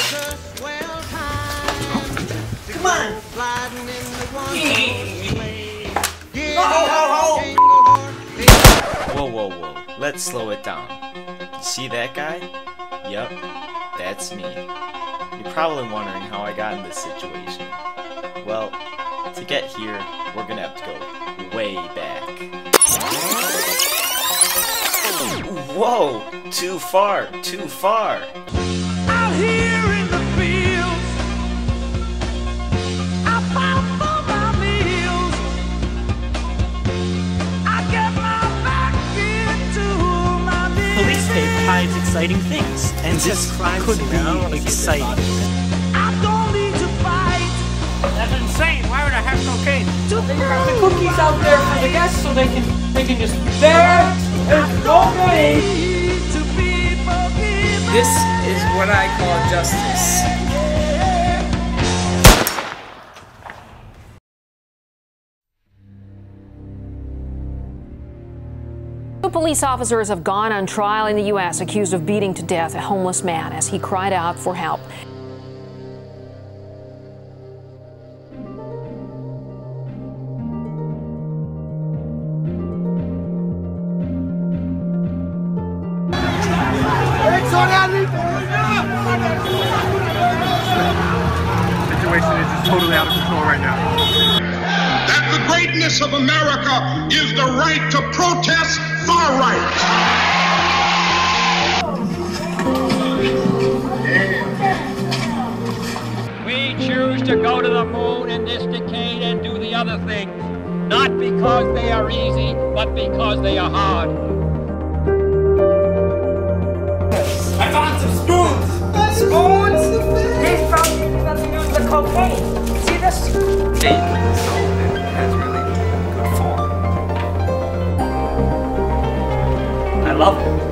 Come on! Whoa, whoa, whoa. Let's slow it down. You see that guy? Yup, that's me. You're probably wondering how I got in this situation. Well, to get here, we're gonna have to go way back. Whoa! Too far, too far! Out here in the fields, I found for my meals. I get my back into my knees. Police tape hides exciting things, and this could be exciting. I don't need to fight. That's insane. Why would I have cocaine? They got the cookies out there for the guests so they can just there and go away. To be forgiven. This is what I call justice. Two police officers have gone on trial in the U.S. accused of beating to death a homeless man as he cried out for help. The situation is just totally out of control right now. That the greatness of America is the right to protest far right. We choose to go to the moon in this decade and do the other things, not because they are easy, but because they are hard. I found some spoons! Spoons? These probably have nothing to do with the cocaine. See this? David Sullivan has really good form. I love it.